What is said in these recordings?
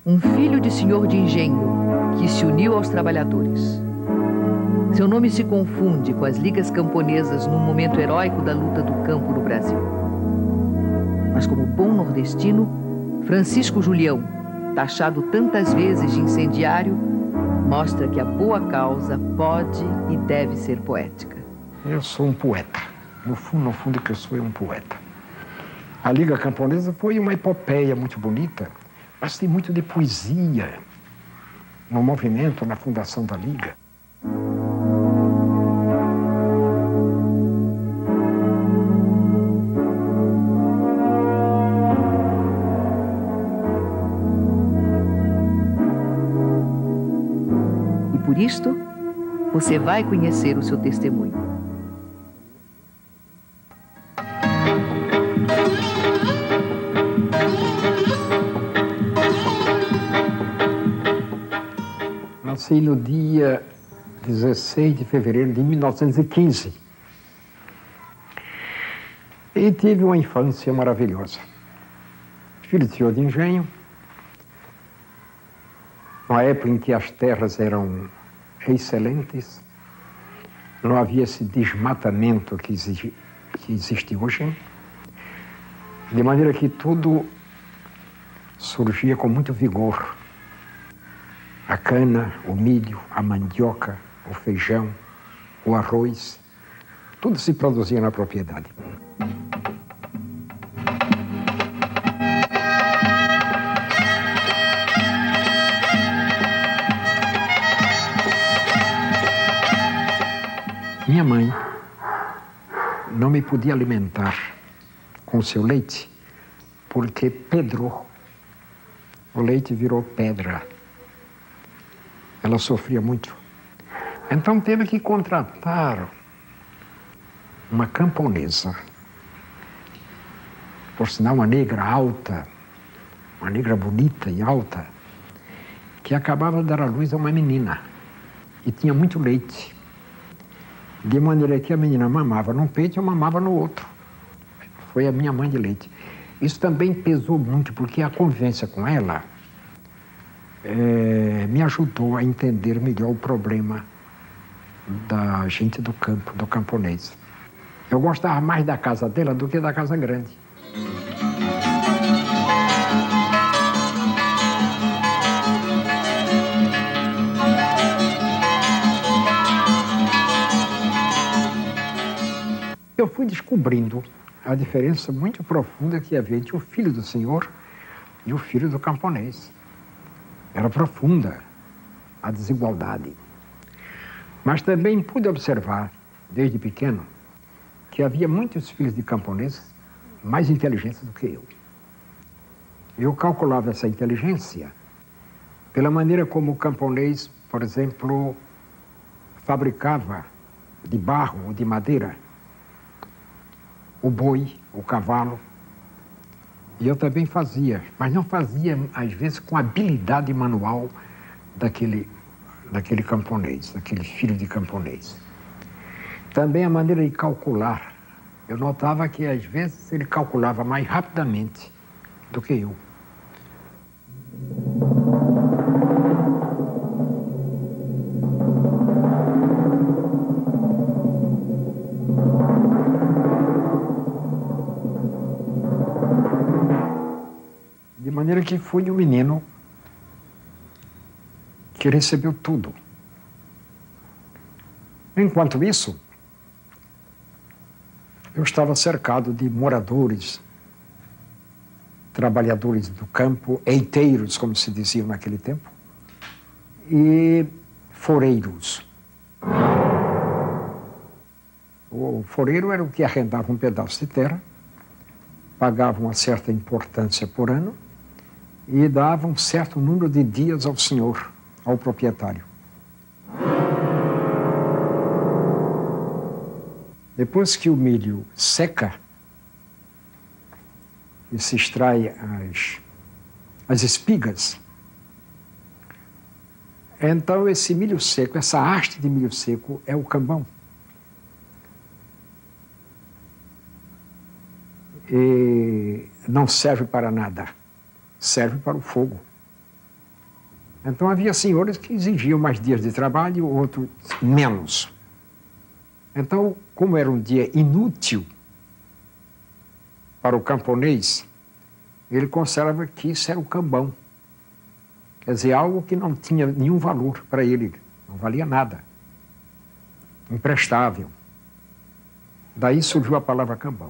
um filho de senhor de engenho que se uniu aos trabalhadores. Seu nome se confunde com as ligas camponesas num momento heróico da luta do campo no Brasil. Mas como bom nordestino, Francisco Julião, taxado tantas vezes de incendiário, mostra que a boa causa pode e deve ser poética. Eu sou um poeta. No fundo, que eu sou um poeta. A Liga Camponesa foi uma epopeia muito bonita, mas tem muito de poesia no movimento, na fundação da Liga. E por isto, você vai conhecer o seu testemunho. Nasci no dia 16 de fevereiro de 1915 e tive uma infância maravilhosa. Filho de senhor de engenho, uma época em que as terras eram excelentes, não havia esse desmatamento que existe hoje, de maneira que tudo surgia com muito vigor. A cana, o milho, a mandioca, o feijão, o arroz, tudo se produzia na propriedade. Minha mãe não me podia alimentar com seu leite, porque pedrou. O leite virou pedra. Ela sofria muito. Então teve que contratar uma camponesa, por sinal uma negra alta, uma negra bonita e alta, que acabava de dar à luz a uma menina e tinha muito leite. De maneira que a menina mamava num peito e eu mamava no outro. Foi a minha mãe de leite. Isso também pesou muito, porque a convivência com ela me ajudou a entender melhor o problema da gente do campo, do camponês. Eu gostava mais da casa dela do que da casa grande. Eu fui descobrindo a diferença muito profunda que havia entre o filho do senhor e o filho do camponês. Era profunda a desigualdade. Mas também pude observar, desde pequeno, que havia muitos filhos de camponeses mais inteligentes do que eu. Eu calculava essa inteligência pela maneira como o camponês, por exemplo, fabricava de barro ou de madeira o boi, o cavalo. E eu também fazia, mas não fazia, às vezes, com a habilidade manual daquele camponês, daquele filho de camponês. Também a maneira de calcular. Eu notava que, às vezes, ele calculava mais rapidamente do que eu. De maneira que fui um menino que recebeu tudo. Enquanto isso, eu estava cercado de moradores, trabalhadores do campo, eiteiros, como se dizia naquele tempo, e foreiros. O foreiro era o que arrendava um pedaço de terra, pagava uma certa importância por ano e dava um certo número de dias ao senhor, ao proprietário. Depois que o milho seca e se extrai as espigas, então esse milho seco, essa haste de milho seco é o cambão. E não serve para nada, serve para o fogo. Então havia senhores que exigiam mais dias de trabalho, outros menos. Então, como era um dia inútil para o camponês, ele considerava que isso era o cambão. Quer dizer, algo que não tinha nenhum valor para ele, não valia nada. Imprestável. Daí surgiu a palavra cambão.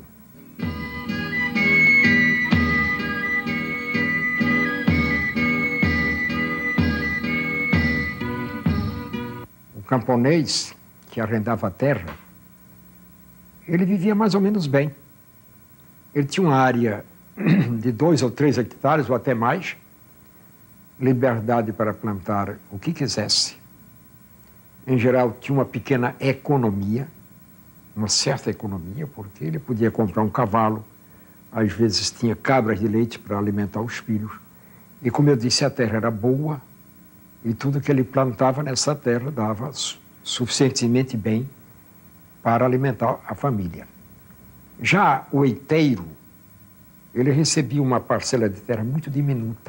O camponês que arrendava a terra, ele vivia mais ou menos bem. Ele tinha uma área de 2 ou 3 hectares, ou até mais, liberdade para plantar o que quisesse. Em geral, tinha uma pequena economia, uma certa economia, porque ele podia comprar um cavalo, às vezes tinha cabras de leite para alimentar os filhos. E como eu disse, a terra era boa e tudo que ele plantava nessa terra dava suficientemente bem para alimentar a família. Já o eiteiro, ele recebia uma parcela de terra muito diminuta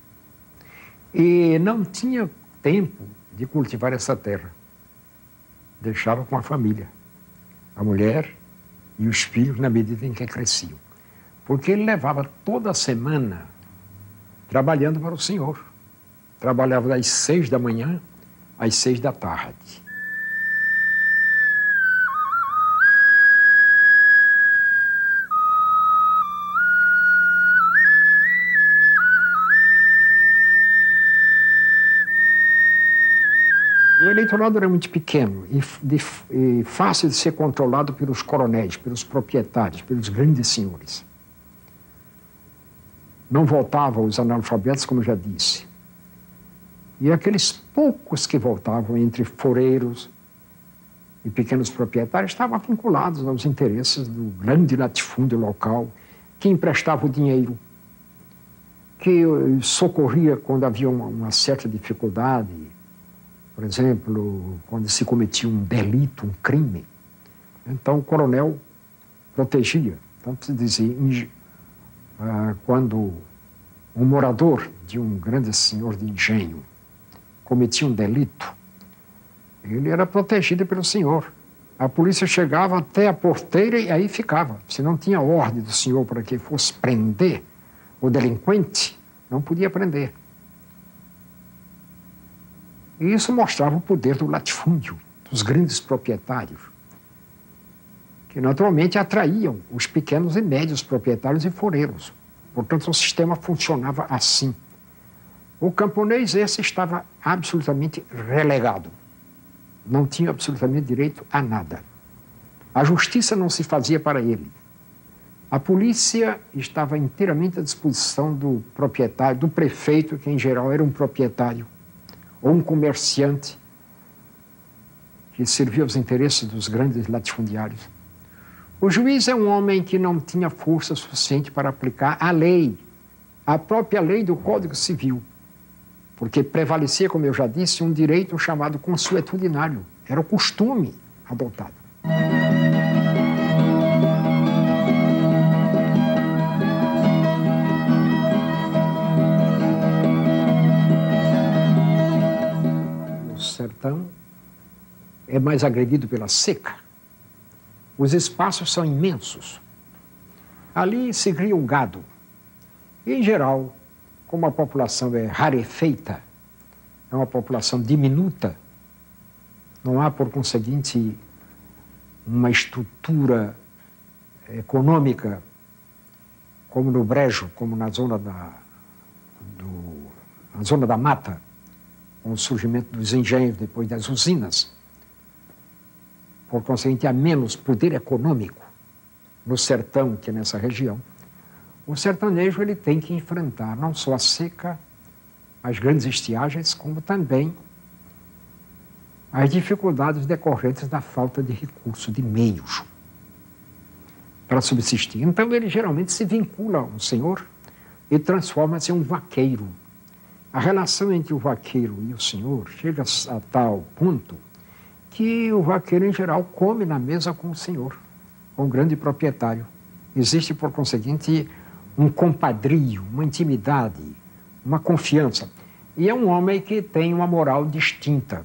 e não tinha tempo de cultivar essa terra. Deixava com a família, a mulher e os filhos na medida em que cresciam. Porque ele levava toda a semana trabalhando para o Senhor. Trabalhava das 6 da manhã às 6 da tarde. O eleitorado era muito pequeno e fácil de ser controlado pelos coronéis, pelos proprietários, pelos grandes senhores. Não voltavam os analfabetos, como eu já disse. E aqueles poucos que voltavam entre foreiros e pequenos proprietários estavam vinculados aos interesses do grande latifúndio local, que emprestava o dinheiro, que socorria quando havia uma certa dificuldade. Por exemplo, quando se cometia um delito, um crime, então o coronel protegia. Então, se dizia, quando um morador de um grande senhor de engenho cometia um delito, ele era protegido pelo senhor. A polícia chegava até a porteira e aí ficava. Se não tinha ordem do senhor para que fosse prender o delinquente, não podia prender. E isso mostrava o poder do latifúndio, dos grandes proprietários, que naturalmente atraíam os pequenos e médios proprietários e foreiros. Portanto, o sistema funcionava assim. O camponês esse estava absolutamente relegado. Não tinha absolutamente direito a nada. A justiça não se fazia para ele. A polícia estava inteiramente à disposição do proprietário, do prefeito, que em geral era um proprietário, ou um comerciante que servia aos interesses dos grandes latifundiários. O juiz é um homem que não tinha força suficiente para aplicar a lei, a própria lei do Código Civil, porque prevalecia, como eu já disse, um direito chamado consuetudinário. Era o costume adotado. O sertão é mais agredido pela seca. Os espaços são imensos. Ali se cria um gado. E, em geral, como a população é rarefeita, é uma população diminuta, não há, por conseguinte, uma estrutura econômica como no Brejo, como na zona da mata, com o surgimento dos engenhos depois das usinas. Por conseguinte, há menos poder econômico no sertão que nessa região. O sertanejo ele tem que enfrentar não só a seca, as grandes estiagens, como também as dificuldades decorrentes da falta de recurso, de meios para subsistir. Então ele geralmente se vincula a um senhor e transforma-se em um vaqueiro. A relação entre o vaqueiro e o senhor chega a tal ponto que o vaqueiro, em geral, come na mesa com o senhor, com o grande proprietário. Existe, por conseguinte, um compadrio, uma intimidade, uma confiança. E é um homem que tem uma moral distinta.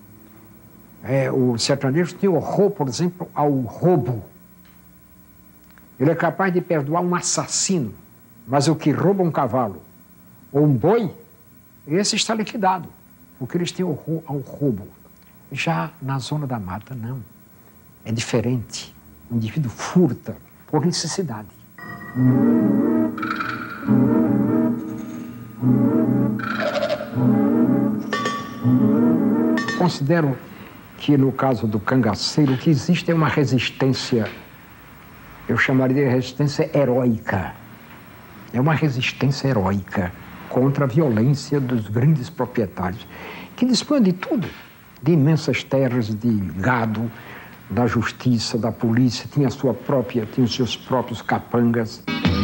O sertanejo tem horror, por exemplo, ao roubo. Ele é capaz de perdoar um assassino, mas o que rouba um cavalo ou um boi, esse está liquidado, porque eles têm horror ao roubo. Já na zona da mata, não. É diferente. O indivíduo furta por necessidade. Considero que, no caso do cangaceiro, o que existe é uma resistência, eu chamaria de resistência heróica. É uma resistência heróica contra a violência dos grandes proprietários, que dispõem de tudo, de imensas terras, de gado, da justiça, da polícia, tinha os seus próprios capangas.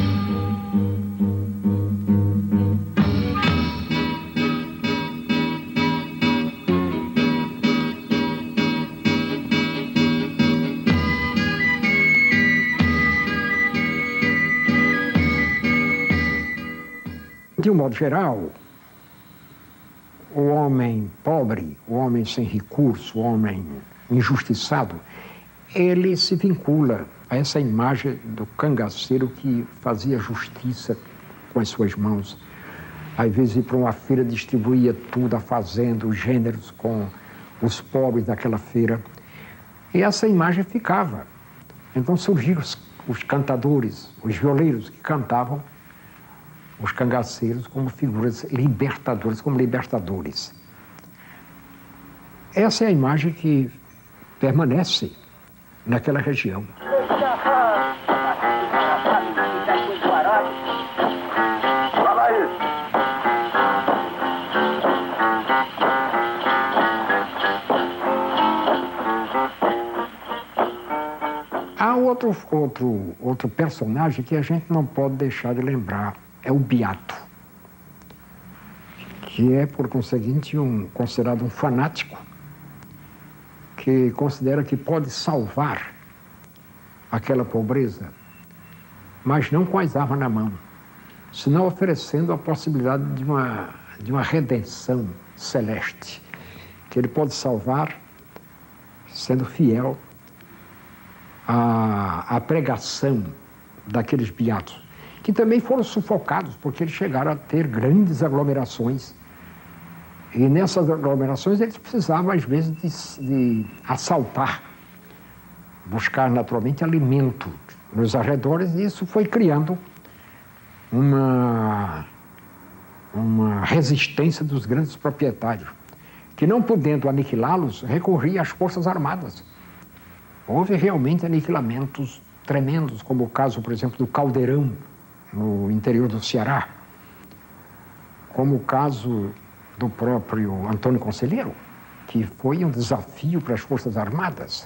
De um modo geral, o homem pobre, o homem sem recurso, o homem injustiçado, ele se vincula a essa imagem do cangaceiro que fazia justiça com as suas mãos. Às vezes ia para uma feira, distribuía tudo, a fazenda, os gêneros com os pobres daquela feira. E essa imagem ficava. Então surgiram os cantadores, os violeiros que cantavam os cangaceiros como figuras libertadoras, como libertadores. Essa é a imagem que permanece naquela região. Há outro personagem que a gente não pode deixar de lembrar, é o beato, que é, por conseguinte, considerado um fanático, que considera que pode salvar aquela pobreza, mas não com as armas na mão, senão oferecendo a possibilidade de uma redenção celeste, que ele pode salvar sendo fiel à pregação daqueles beatos, que também foram sufocados, porque eles chegaram a ter grandes aglomerações. E nessas aglomerações eles precisavam, às vezes, de assaltar, buscar naturalmente alimento nos arredores, e isso foi criando uma resistência dos grandes proprietários, que, não podendo aniquilá-los, recorria às forças armadas. Houve realmente aniquilamentos tremendos, como o caso, por exemplo, do Caldeirão, no interior do Ceará, como o caso do próprio Antônio Conselheiro, que foi um desafio para as Forças Armadas.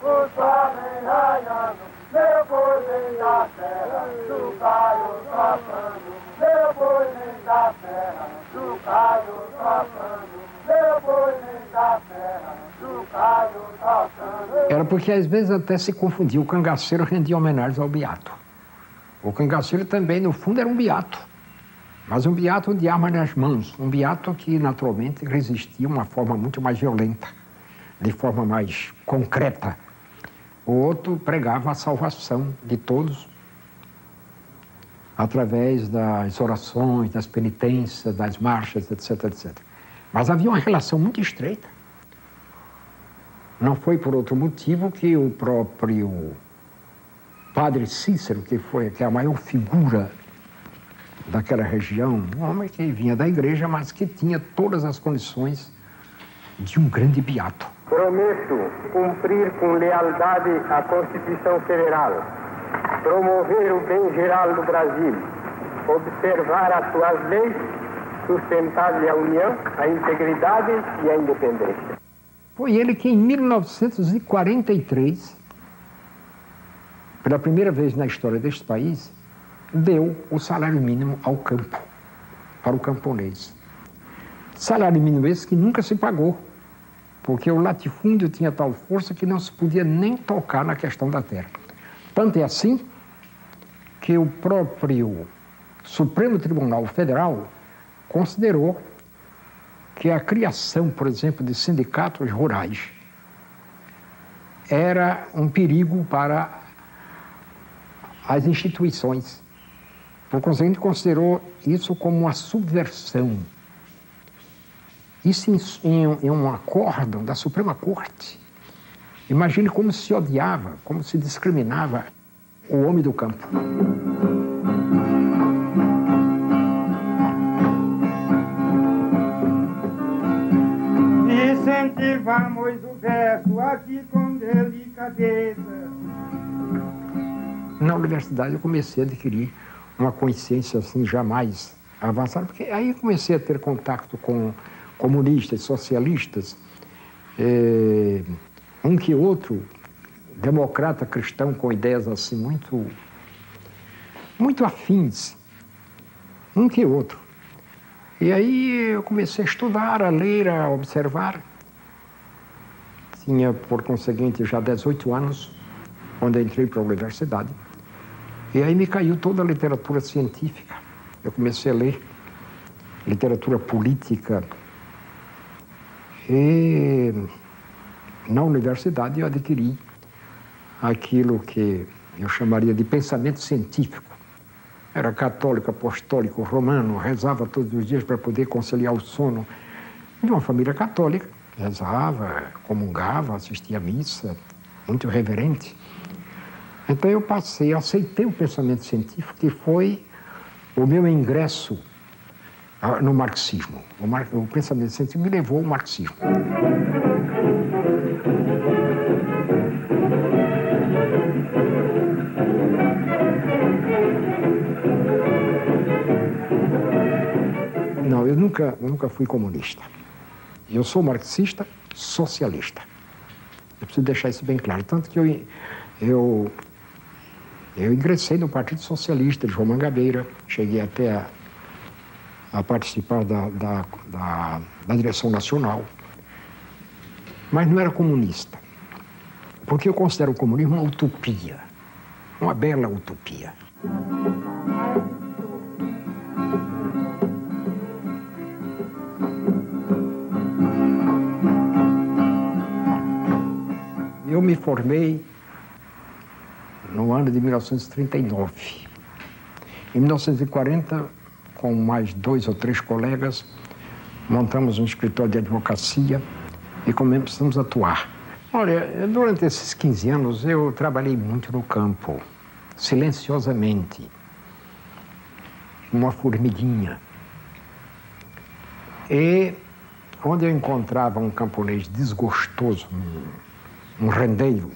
Era porque às vezes até se confundia, o cangaceiro rendia homenagens ao beato. O cangaceiro também, no fundo, era um beato, mas um beato de arma nas mãos, um beato que, naturalmente, resistia de uma forma muito mais violenta, de forma mais concreta. O outro pregava a salvação de todos através das orações, das penitências, das marchas, etc, etc. Mas havia uma relação muito estreita. Não foi por outro motivo que o próprio Padre Cícero, que é a maior figura daquela região, um homem que vinha da igreja, mas que tinha todas as condições de um grande beato. Prometo cumprir com lealdade a Constituição Federal, promover o bem geral do Brasil, observar as suas leis, sustentar-lhe a união, a integridade e a independência. Foi ele que, em 1943, pela primeira vez na história deste país, deu o salário mínimo ao campo, para o camponês. Salário mínimo esse que nunca se pagou, porque o latifúndio tinha tal força que não se podia nem tocar na questão da terra. Tanto é assim que o próprio Supremo Tribunal Federal considerou que a criação, por exemplo, de sindicatos rurais era um perigo para as instituições. Por conseguinte, considerou isso como uma subversão. Isso em um acórdão da Suprema Corte. Imagine como se odiava, como se discriminava o homem do campo. Incentivamos o verso aqui com delicadeza. Na universidade eu comecei a adquirir uma consciência assim jamais avançada, porque aí comecei a ter contato com comunistas, socialistas, um que outro democrata cristão com ideias assim muito afins, um que outro. E aí eu comecei a estudar, a ler, a observar. Tinha, por conseguinte, já 18 anos, quando eu entrei para a universidade. E aí me caiu toda a literatura científica. Eu comecei a ler literatura política. E na universidade eu adquiri aquilo que eu chamaria de pensamento científico. Era católico, apostólico, romano, rezava todos os dias para poder conciliar o sono. De uma família católica, rezava, comungava, assistia à missa, muito reverente. Então eu aceitei o pensamento científico, que foi o meu ingresso no marxismo. O pensamento científico me levou ao marxismo. Não, eu nunca fui comunista. Eu sou marxista socialista. Eu preciso deixar isso bem claro. Tanto que eu ingressei no Partido Socialista de João Mangabeira, cheguei até a participar da direção nacional, mas não era comunista, porque eu considero o comunismo uma utopia, uma bela utopia. Eu me formei no ano de 1939. Em 1940, com mais 2 ou 3 colegas, montamos um escritório de advocacia e começamos a atuar. Olha, durante esses 15 anos eu trabalhei muito no campo, silenciosamente, uma formiguinha. E onde eu encontrava um camponês desgostoso, um rendeiro,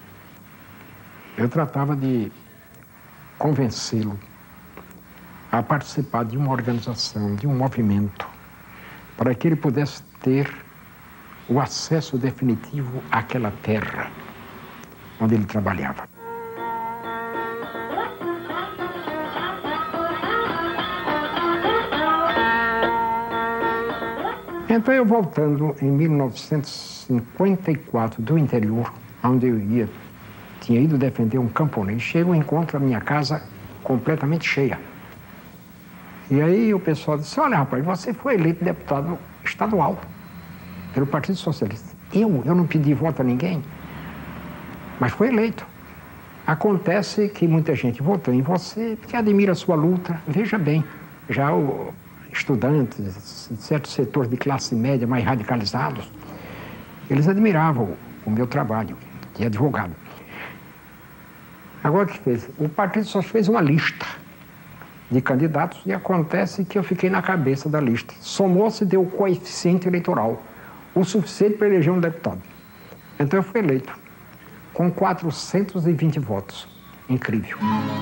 eu tratava de convencê-lo a participar de uma organização, de um movimento, para que ele pudesse ter o acesso definitivo àquela terra onde ele trabalhava. Então, eu voltando em 1954 do interior, onde eu tinha ido defender um camponês, chego e encontro a minha casa completamente cheia. E aí o pessoal disse: olha, rapaz, você foi eleito deputado estadual pelo Partido Socialista. Eu não pedi voto a ninguém, mas foi eleito. Acontece que muita gente votou em você porque admira a sua luta. Veja bem, já estudantes, certos setores de classe média mais radicalizados, eles admiravam o meu trabalho de advogado. Agora o que fez? O Partido só fez uma lista de candidatos e acontece que eu fiquei na cabeça da lista. Somou-se, deu o coeficiente eleitoral, o suficiente para eleger um deputado. Então eu fui eleito com 420 votos. Incrível.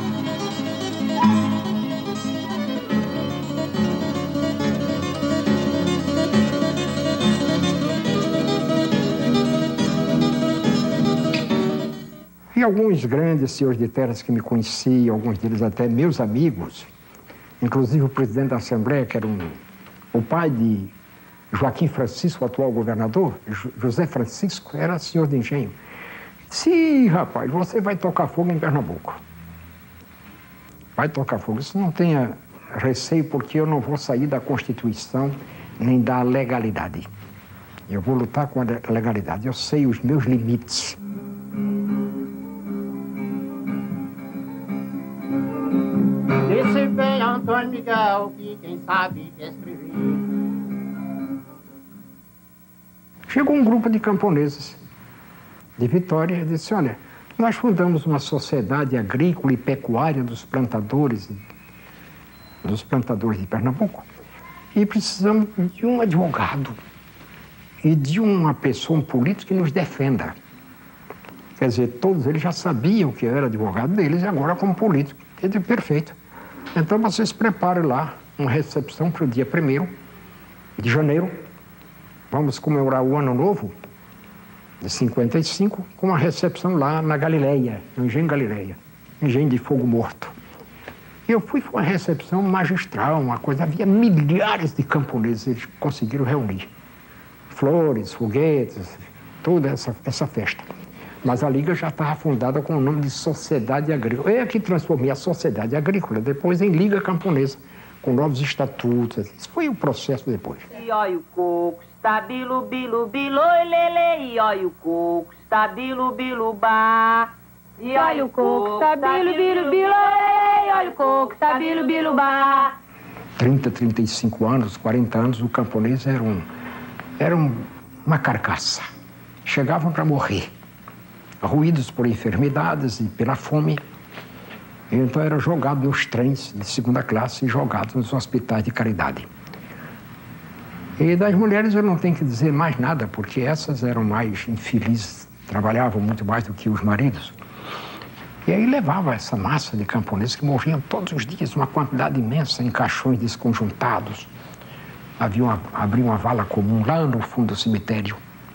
E alguns grandes senhores de terras que me conheciam, alguns deles até meus amigos, inclusive o presidente da Assembleia, que era o pai de Joaquim Francisco, o atual governador, José Francisco, era senhor de engenho. Sim, rapaz, você vai tocar fogo em Pernambuco. Vai tocar fogo. Isso não tenha receio, porque eu não vou sair da Constituição nem da legalidade. Eu vou lutar com a legalidade. Eu sei os meus limites. Disse bem Antônio Miguel que quem sabe escrever. Chegou um grupo de camponeses de Vitória e disse, olha, nós fundamos uma sociedade agrícola e pecuária dos plantadores de Pernambuco e precisamos de um advogado e de uma pessoa, um político que nos defenda. Quer dizer, todos eles já sabiam que eu era advogado deles e agora como político. Eu disse, perfeito. Então vocês preparem lá uma recepção para o dia 1º de janeiro. Vamos comemorar o Ano Novo de 55 com uma recepção lá na Galileia, no Engenho Galileia, Engenho de Fogo Morto. Eu fui para uma recepção magistral, uma coisa, havia milhares de camponeses, eles conseguiram reunir. Flores, foguetes, toda essa festa. Mas a Liga já estava fundada com o nome de Sociedade Agrícola. Eu é que transformei a Sociedade Agrícola depois em Liga Camponesa, com novos estatutos. Isso foi o processo depois. E olha o coco, está bilu, bilu, bilu, lele. E olha o coco, está bilu, bilu, ba. E olha o coco, está bilu, bilu, bilu, lele. E olha o coco, está bilu, bilu, ba. 30, 35 anos, 40 anos, o camponês era uma carcaça. Chegavam para morrer, ruídos por enfermidades e pela fome. Então era jogado nos trens de segunda classe e jogado nos hospitais de caridade. E das mulheres eu não tenho que dizer mais nada, porque essas eram mais infelizes, trabalhavam muito mais do que os maridos. E aí levava essa massa de camponeses que morriam todos os dias, uma quantidade imensa, em caixões desconjuntados. Abriam uma vala comum lá no fundo do cemitério.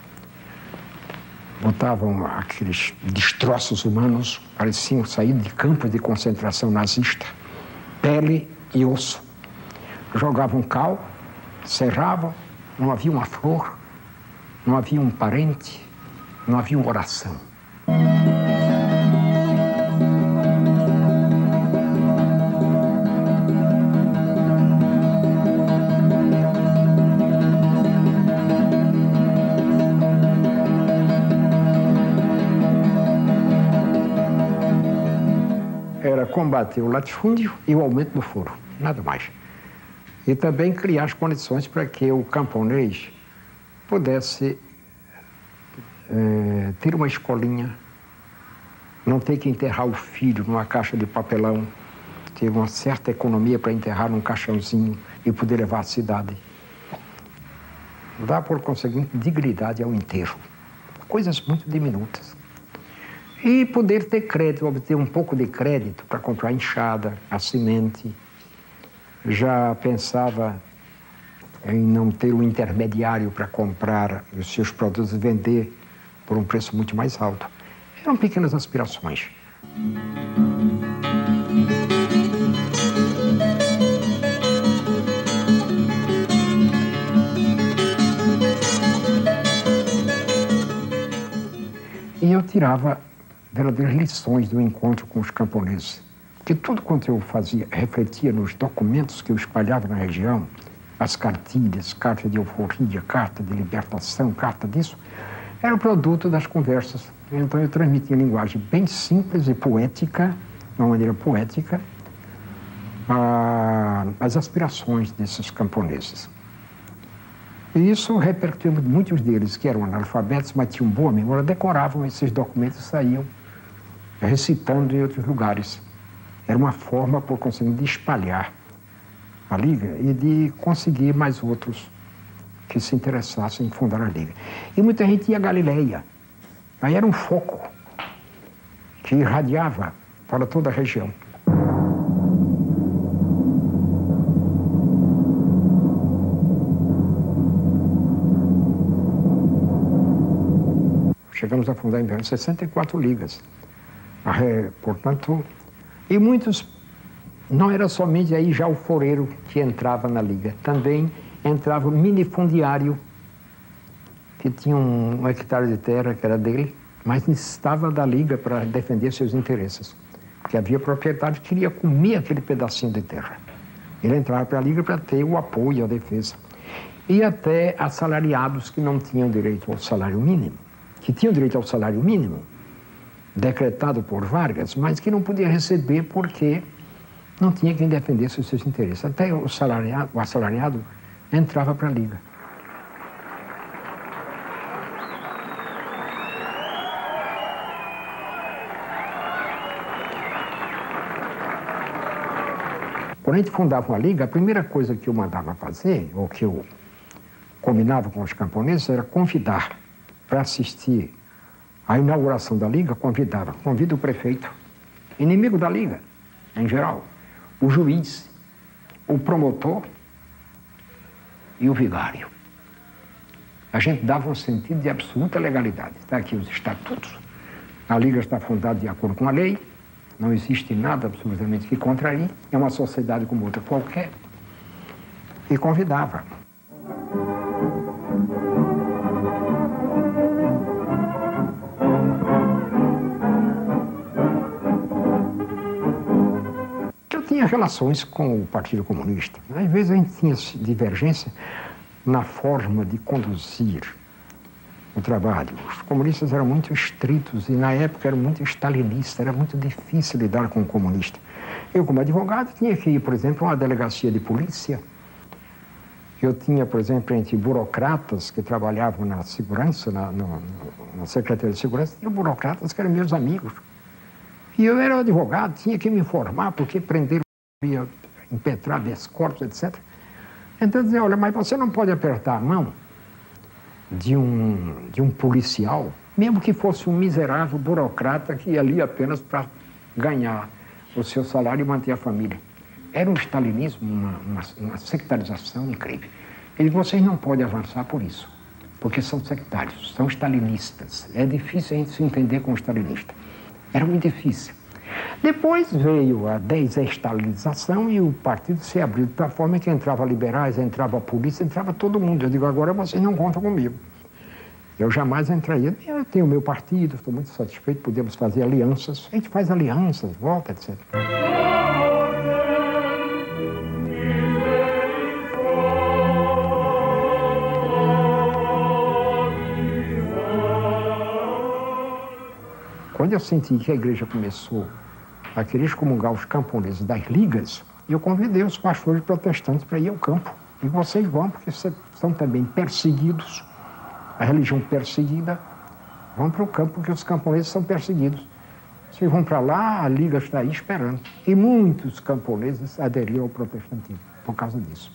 Botavam aqueles destroços humanos, pareciam sair de campos de concentração nazista, pele e osso. Jogavam cal, serravam, não havia uma flor, não havia um parente, não havia uma oração. Era combater o latifúndio e o aumento do furo, nada mais. E também criar as condições para que o camponês pudesse ter uma escolinha, não ter que enterrar o filho numa caixa de papelão, ter uma certa economia para enterrar num caixãozinho e poder levar à cidade. Dá, por conseguinte, dignidade ao enterro. Coisas muito diminutas. E poder ter crédito, obter um pouco de crédito para comprar a enxada, a semente. Já pensava em não ter um intermediário para comprar os seus produtos e vender por um preço muito mais alto. Eram pequenas aspirações. E eu tirava verdadeiras lições do encontro com os camponeses. Porque tudo quanto eu fazia, refletia nos documentos que eu espalhava na região, as cartilhas, carta de euforia, carta de libertação, carta disso, era o produto das conversas. Então eu transmitia linguagem bem simples e poética, de uma maneira poética, as aspirações desses camponeses. E isso repercutiu, muitos deles que eram analfabetos, mas tinham boa memória, decoravam esses documentos e saíam recitando em outros lugares. Era uma forma, por conseguir, de espalhar a Liga e de conseguir mais outros que se interessassem em fundar a Liga. E muita gente ia a Galileia. Aí era um foco que irradiava para toda a região. Chegamos a fundar em Belém 64 ligas. Portanto, e muitos, não era somente aí já o foreiro que entrava na liga, também entrava o minifundiário, que tinha um hectare de terra que era dele, mas necessitava da liga para defender seus interesses, porque havia proprietário que queria comer aquele pedacinho de terra. Ele entrava para a liga para ter o apoio e a defesa. e até assalariados que não tinham direito ao salário mínimo, que tinham direito ao salário mínimo, decretado por Vargas, mas que não podia receber porque não tinha quem defendesse os seus interesses. Até o assalariado entrava para a Liga. Quando a gente fundava uma liga, a primeira coisa que eu mandava fazer, ou que eu combinava com os camponeses, era convidar para assistir à inauguração da liga, convida o prefeito, inimigo da liga, em geral, o juiz, o promotor e o vigário. A gente dava um sentido de absoluta legalidade. Está aqui os estatutos, a liga está fundada de acordo com a lei, não existe nada absolutamente que contrarie, é uma sociedade como outra qualquer, e convidava. Eu tinha relações com o Partido Comunista. Às vezes a gente tinha divergência na forma de conduzir o trabalho. Os comunistas eram muito estritos e, na época, eram muito stalinistas. Era muito difícil lidar com o comunista. Eu, como advogado, tinha que ir, por exemplo, a uma delegacia de polícia. Eu tinha, por exemplo, entre burocratas que trabalhavam na segurança, na Secretaria de Segurança, tinha burocratas que eram meus amigos. E eu era advogado, tinha que me informar porque prenderam, ia impetrar habeas corpus, etc. Então, eu dizia, olha, mas você não pode apertar a mão de um policial, mesmo que fosse um miserável burocrata que ia ali apenas para ganhar o seu salário e manter a família. Era um stalinismo, uma sectarização incrível. Ele disse, vocês não podem avançar por isso, porque são sectários, são stalinistas. É difícil a gente se entender com o stalinista. Era muito difícil. Depois veio a desestalinização e o partido se abriu de tal forma que entrava liberais, entrava a polícia, entrava todo mundo. Eu digo, agora vocês não contam comigo. Eu jamais entraria. Eu tenho o meu partido, estou muito satisfeito, podemos fazer alianças. A gente faz alianças, volta, etc. Quando eu senti que a igreja começou a querer excomungar os camponeses das ligas, eu convidei os pastores protestantes para ir ao campo. E vocês vão, porque vocês são também perseguidos, a religião perseguida, vão para o campo, porque os camponeses são perseguidos. Vocês vão para lá, a liga está aí esperando. E muitos camponeses aderiram ao protestantismo por causa disso.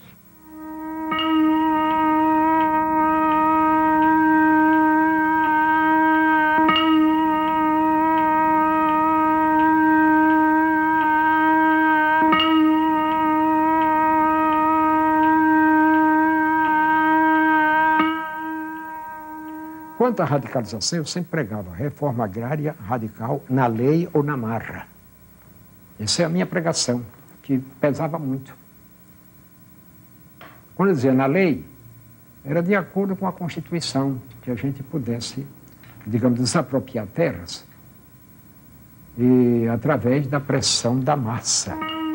Quanto à radicalização, eu sempre pregava reforma agrária radical na lei ou na marra. Essa é a minha pregação, que pesava muito. Quando eu dizia na lei, era de acordo com a Constituição, que a gente pudesse, digamos, desapropriar terras e através da pressão da massa.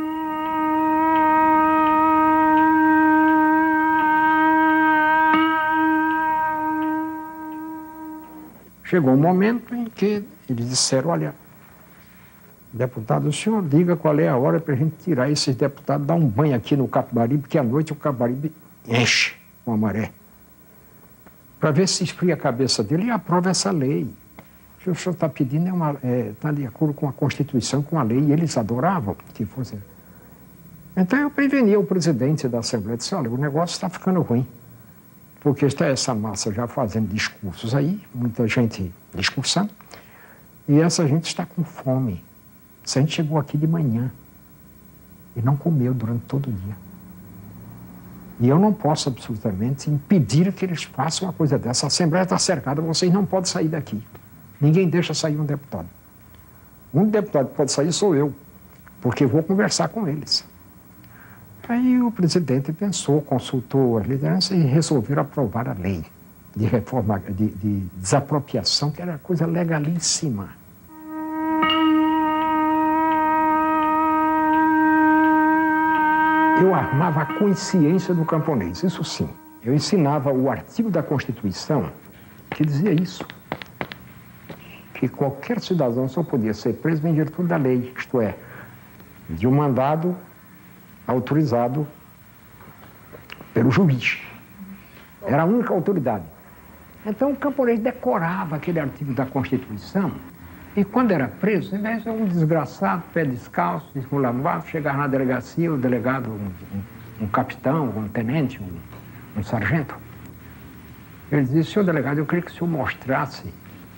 Chegou um momento em que eles disseram, olha, deputado, o senhor diga qual é a hora para a gente tirar esses deputados, dar um banho aqui no Capibaribe, porque à noite o Capibaribe enche com a maré. Para ver se esfria a cabeça dele e aprova essa lei. O que o senhor está pedindo está de acordo com a Constituição, com a lei, e eles adoravam que fosse. Então eu prevenia o presidente da Assembleia, disse, olha, o negócio está ficando ruim. Porque está essa massa já fazendo discursos aí, muita gente discursando, e essa gente está com fome. Essa gente chegou aqui de manhã e não comeu durante todo o dia. E eu não posso absolutamente impedir que eles façam uma coisa dessa. A Assembleia está cercada, vocês não podem sair daqui. Ninguém deixa sair um deputado. O único deputado que pode sair sou eu, porque vou conversar com eles. Aí o presidente pensou, consultou as lideranças e resolveram aprovar a lei de reforma, de desapropriação, que era coisa legalíssima. Eu armava a consciência do camponês, isso sim. eu ensinava o artigo da Constituição que dizia isso, que qualquer cidadão só podia ser preso em virtude da lei, isto é, de um mandado autorizado pelo juiz. Era a única autoridade. Então o camponês decorava aquele artigo da Constituição e quando era preso, em vez de ser um desgraçado, pé descalço, desmulamado, chegar na delegacia, o delegado, um capitão, um tenente, um sargento, ele dizia: senhor delegado, eu queria que o senhor mostrasse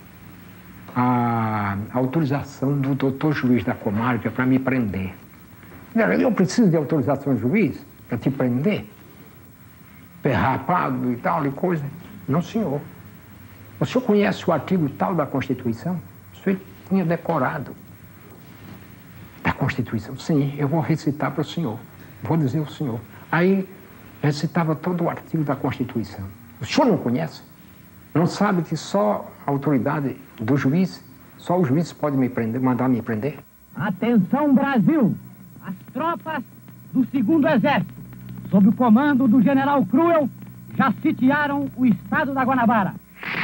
a autorização do doutor juiz da comarca para me prender. Eu preciso de autorização do juiz para te prender? Perrapado e tal e coisa. Não, senhor. O senhor conhece o artigo tal da Constituição? O senhor tinha decorado. Da Constituição? Sim, eu vou recitar para o senhor. Vou dizer ao senhor. Aí recitava todo o artigo da Constituição. O senhor não conhece? Não sabe que só a autoridade do juiz, só o juiz pode me prender, mandar me prender? Atenção, Brasil! As tropas do 2º Exército, sob o comando do general Cruel, já sitiaram o estado da Guanabara.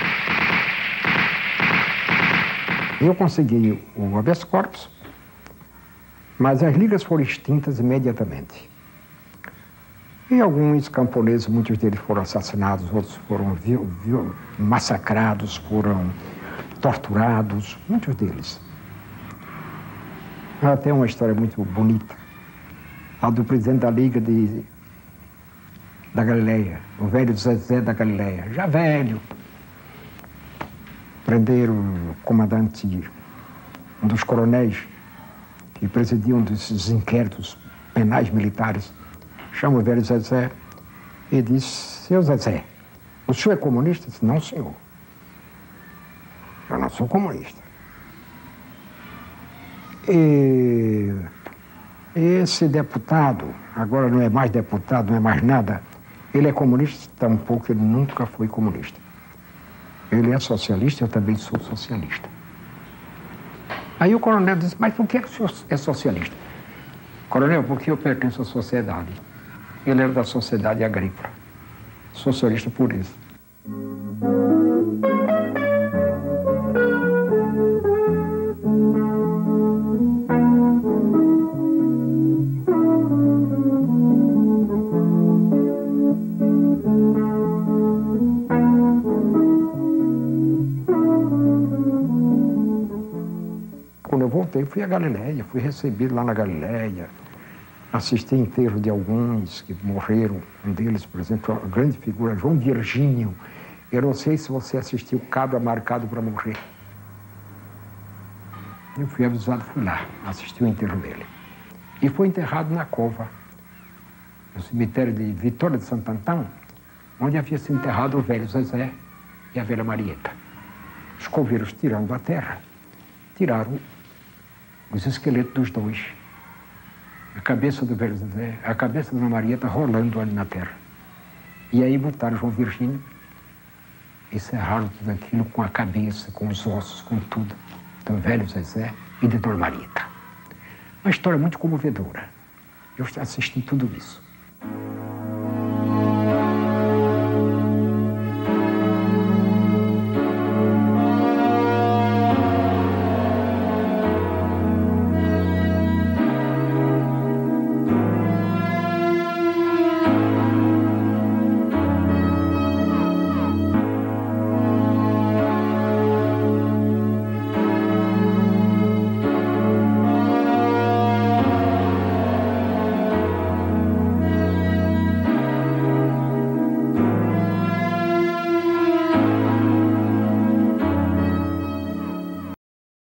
Eu consegui o habeas corpus, mas as ligas foram extintas imediatamente. E alguns camponeses, muitos deles foram assassinados, outros foram massacrados, foram torturados, muitos deles. Tem uma história muito bonita, a do presidente da Liga da Galileia, o velho Zezé da Galileia, já velho. Prenderam o comandante, um dos coronéis que presidiam desses inquéritos penais militares, chama o velho Zezé e diz: seu Zezé, o senhor é comunista? Eu disse: não, senhor, eu não sou comunista. E esse deputado, agora não é mais deputado, não é mais nada, ele é comunista? Tampouco, ele nunca foi comunista. Ele é socialista, eu também sou socialista. Aí o coronel disse: mas por que o senhor é socialista? Coronel, porque eu pertenço à sociedade. Ele era da sociedade agrícola. Socialista por isso. Quando eu voltei, fui à Galileia, fui recebido lá na Galileia, assisti enterro de alguns que morreram, um deles, por exemplo, a grande figura, João Virgínio. Eu não sei se você assistiu o Cabra Marcado para Morrer. Eu fui avisado, fui lá, assisti o enterro dele. E foi enterrado na cova, no cemitério de Vitória de Santo Antão, onde havia sido enterrado o velho Zezé e a velha Marieta. Os coveiros, tirando a terra, tiraram os esqueletos dos dois. A cabeça do velho Zezé, a cabeça da Marieta rolando ali na terra. E aí botaram João Virgínio e cerraram tudo aquilo com a cabeça, com os ossos, com tudo, do velho Zezé e de Dona Marieta. Uma história muito comovedora. Eu assisti tudo isso.